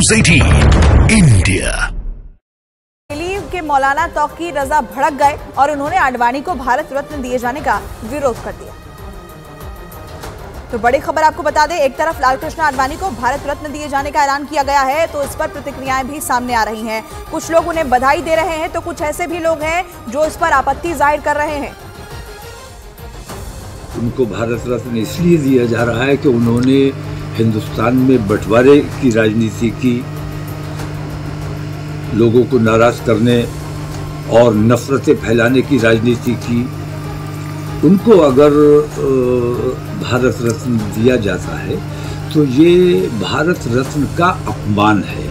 News 18 India. के मौलाना तौकीर रजा भड़क गए और उन्होंने आडवाणी को भारत रत्न दिए जाने का विरोध कर दिया। तो बड़ी खबर आपको बता दें, एक तरफ लालकृष्ण आडवाणी को भारत रत्न दिए जाने का ऐलान किया गया है, तो इस पर प्रतिक्रियाएं भी सामने आ रही हैं। कुछ लोग उन्हें बधाई दे रहे हैं, तो कुछ ऐसे भी लोग हैं जो इस पर आपत्ति जाहिर कर रहे हैं। उनको भारत रत्न इसलिए दिया जा रहा है कि उन्होंने हिंदुस्तान में बंटवारे की राजनीति की, लोगों को नाराज करने और नफरतें फैलाने की राजनीति की। उनको अगर भारत रत्न दिया जाता है तो ये भारत रत्न का अपमान है।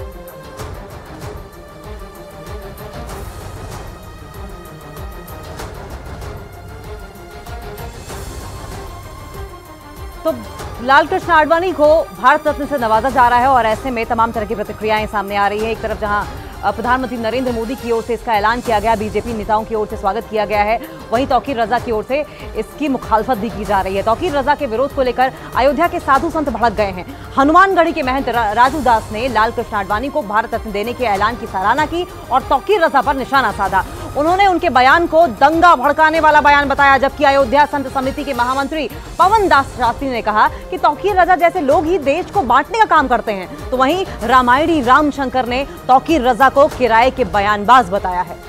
तो लालकृष्ण आडवाणी को भारत रत्न से नवाजा जा रहा है और ऐसे में तमाम तरह की प्रतिक्रियाएं सामने आ रही है। एक तरफ जहां प्रधानमंत्री नरेंद्र मोदी की ओर से इसका ऐलान किया गया, बीजेपी नेताओं की ओर से स्वागत किया गया है, वहीं तौकीर रजा की ओर से इसकी मुखालफत भी की जा रही है। तौकीर रजा के विरोध को लेकर अयोध्या के साधु संत भड़क गए हैं। हनुमानगढ़ी के महंत राजू दास ने लालकृष्ण आडवाणी को भारत रत्न देने के ऐलान की सराहना की और तौकीर रजा पर निशाना साधा। उन्होंने उनके बयान को दंगा भड़काने वाला बयान बताया, जबकि अयोध्या संत समिति के महामंत्री पवन दास शास्त्री ने कहा कि तौकीर रजा जैसे लोग ही देश को बांटने का काम करते हैं। तो वहीं रामायणी रामशंकर ने तौकीर रजा को किराए के बयानबाज बताया है।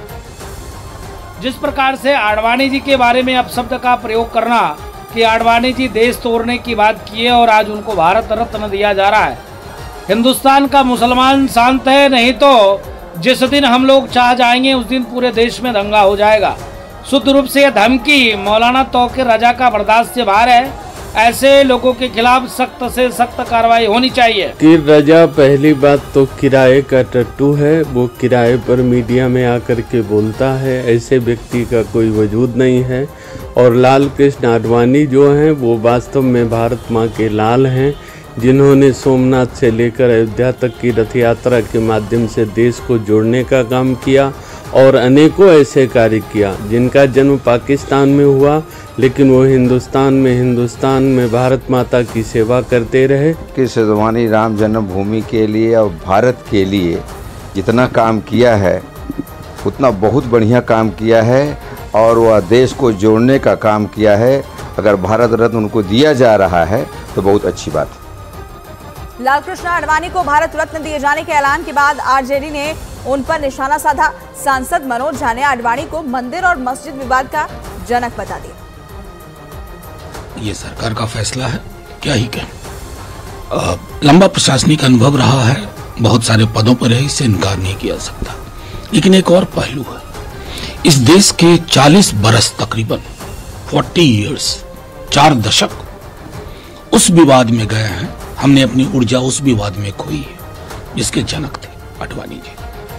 जिस प्रकार से आडवाणी जी के बारे में अपशब्द का प्रयोग करना कि आडवाणी जी देश तोड़ने की बात की है और आज उनको भारत रत्न दिया जा रहा है। हिंदुस्तान का मुसलमान शांत है, नहीं तो जिस दिन हम लोग चाह जाएंगे उस दिन पूरे देश में दंगा हो जाएगा। शुद्ध रूप से यह धमकी मौलाना तौकीर रजा का बर्दाश्त से बाहर है। ऐसे लोगों के खिलाफ सख्त से सख्त कार्रवाई होनी चाहिए। तौकीर रजा पहली बात तो किराए का टट्टू है, वो किराए पर मीडिया में आकर के बोलता है, ऐसे व्यक्ति का कोई वजूद नहीं है। और लालकृष्ण आडवाणी जो हैं वो वास्तव में भारत माँ के लाल हैं, जिन्होंने सोमनाथ से लेकर अयोध्या तक की रथ यात्रा के माध्यम से देश को जोड़ने का काम किया और अनेकों ऐसे कार्य किया। जिनका जन्म पाकिस्तान में हुआ लेकिन वो हिंदुस्तान में भारत माता की सेवा करते रहे। कि सिद्धवानी राम जन्मभूमि के लिए और भारत के लिए जितना काम किया है उतना बहुत बढ़िया काम किया है और वह देश को जोड़ने का काम किया है। अगर भारत रत्न उनको दिया जा रहा है तो बहुत अच्छी बात है। लालकृष्ण आडवाणी को भारत रत्न दिए जाने के ऐलान के बाद आरजेडी ने उन पर निशाना साधा। सांसद मनोज झा ने आडवाणी को मंदिर और मस्जिद विवाद का जनक बता दिया। ये सरकार का फैसला है, क्या ही कहें। लंबा प्रशासनिक अनुभव रहा है, बहुत सारे पदों पर है, इससे इनकार नहीं किया सकता। लेकिन एक और पहलू है, इस देश के 40 बरस तकरीबन 40 इयर्स 4 दशक उस विवाद में गए हैं। हमने अपनी ऊर्जा उस विवाद में खोई है जिसके जनक थे आडवाणी जी।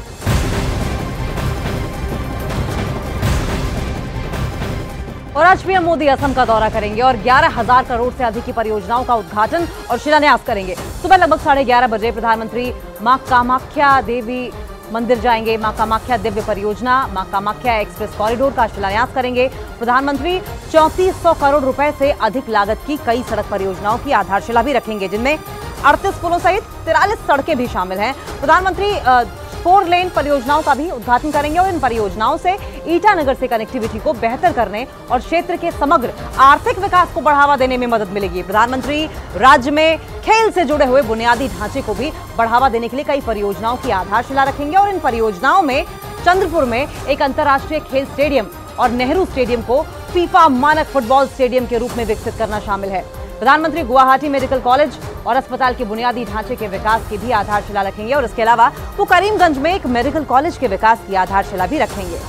और आज पीएम मोदी असम का दौरा करेंगे और 11,000 करोड़ से अधिक की परियोजनाओं का उद्घाटन और शिलान्यास करेंगे। सुबह लगभग 11:30 बजे प्रधानमंत्री मां कामाख्या देवी मंदिर जाएंगे। मां कामाख्या दिव्य परियोजना, मां कामाख्या एक्सप्रेस कॉरिडोर का शिलान्यास करेंगे। प्रधानमंत्री 3400 करोड़ रुपए से अधिक लागत की कई सड़क परियोजनाओं की आधारशिला भी रखेंगे, जिनमें 38 पुलों सहित 43 सड़कें भी शामिल हैं। प्रधानमंत्री 4 लेन परियोजनाओं का भी उद्घाटन करेंगे और इन परियोजनाओं से ईटानगर से कनेक्टिविटी को बेहतर करने और क्षेत्र के समग्र आर्थिक विकास को बढ़ावा देने में मदद मिलेगी। प्रधानमंत्री राज्य में खेल से जुड़े हुए बुनियादी ढांचे को भी बढ़ावा देने के लिए कई परियोजनाओं की आधारशिला रखेंगे और इन परियोजनाओं में चंद्रपुर में एक अंतर्राष्ट्रीय खेल स्टेडियम और नेहरू स्टेडियम को फीफा मानक फुटबॉल स्टेडियम के रूप में विकसित करना शामिल है। प्रधानमंत्री गुवाहाटी मेडिकल कॉलेज और अस्पताल के बुनियादी ढांचे के विकास की भी आधारशिला रखेंगे और इसके अलावा वो करीमगंज में एक मेडिकल कॉलेज के विकास की आधारशिला भी रखेंगे।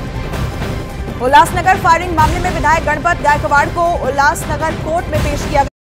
उल्लासनगर फायरिंग मामले में विधायक गणपत गायकवाड़ को उल्लासनगर कोर्ट में पेश किया गया।